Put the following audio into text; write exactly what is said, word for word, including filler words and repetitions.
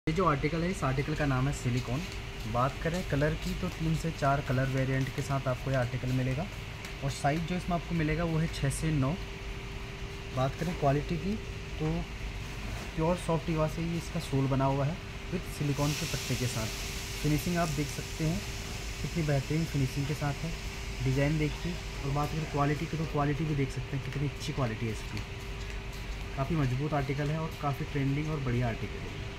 ये जो आर्टिकल है, इस आर्टिकल का नाम है सिलिकॉन। बात करें कलर की तो तीन से चार कलर वेरिएंट के साथ आपको ये आर्टिकल मिलेगा और साइज़ जो इसमें आपको मिलेगा वो है छः से नौ। बात करें क्वालिटी की तो प्योर सॉफ्ट ईवा से ही इसका सोल बना हुआ है विथ सिलिकॉन के पट्टे के साथ। फिनिशिंग आप देख सकते हैं कितनी बेहतरीन फिनिशिंग के साथ है। डिज़ाइन देखिए और बात करें क्वालिटी की तो क्वालिटी भी देख सकते हैं कितनी अच्छी क्वालिटी है इसकी। काफ़ी मजबूत आर्टिकल है और काफ़ी ट्रेंडिंग और बढ़िया आर्टिकल है।